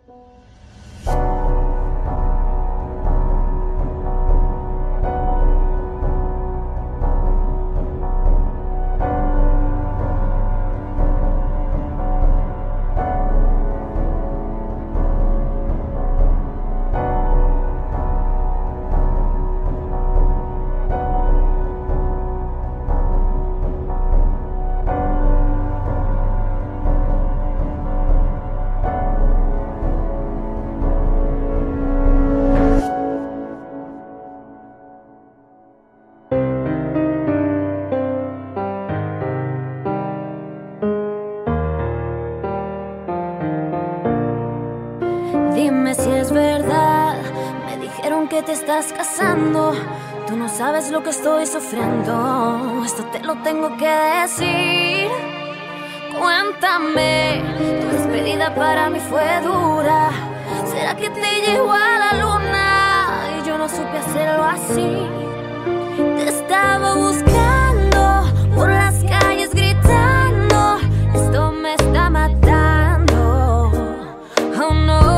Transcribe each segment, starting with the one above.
Dime si es verdad, me dijeron que te estás casando. Tú no sabes lo que estoy sufriendo, esto te lo tengo que decir. Cuéntame, tu despedida para mí fue dura. ¿Será que te llevó a la luna y yo no supe hacerlo así? Te estaba buscando por las calles gritando, esto me está matando. Oh no.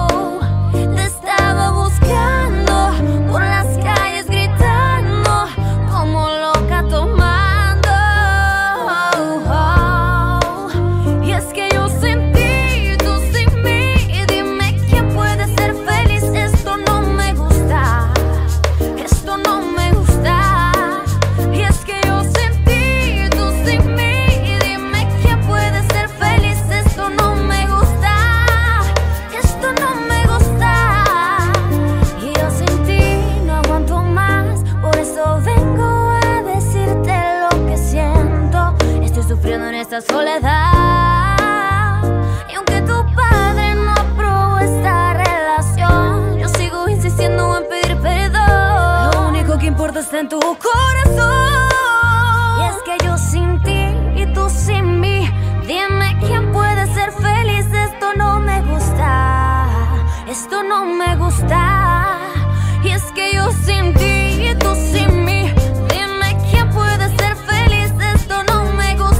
En esta soledad, y aunque tu padre no aprobó esta relación, yo sigo insistiendo en pedir perdón. Lo único que importa está en tu corazón. Y es que yo sin ti y tú sin mí, dime quién puede ser feliz. Esto no me gusta, esto no me gusta. Y es que yo sin ti y tú sin mí, dime quién puede ser feliz. Esto no me gusta.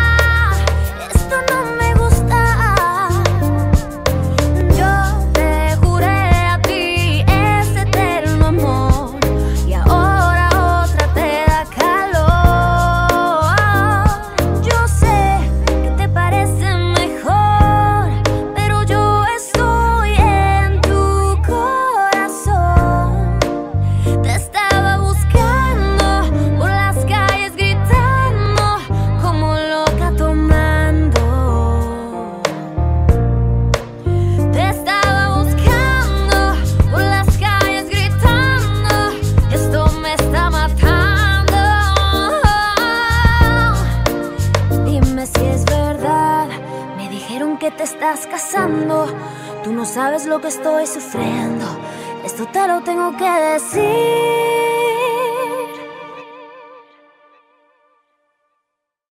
Que te estás casando, tú no sabes lo que estoy sufriendo, esto te lo tengo que decir.